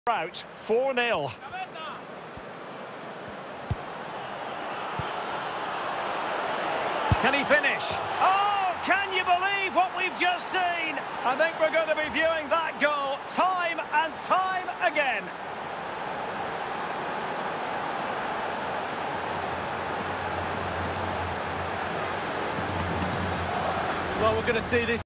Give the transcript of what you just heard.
Out 4-0. Can he finish? Oh, can you believe what we've just seen? I think we're going to be viewing that goal time and time again. Well, we're going to see this.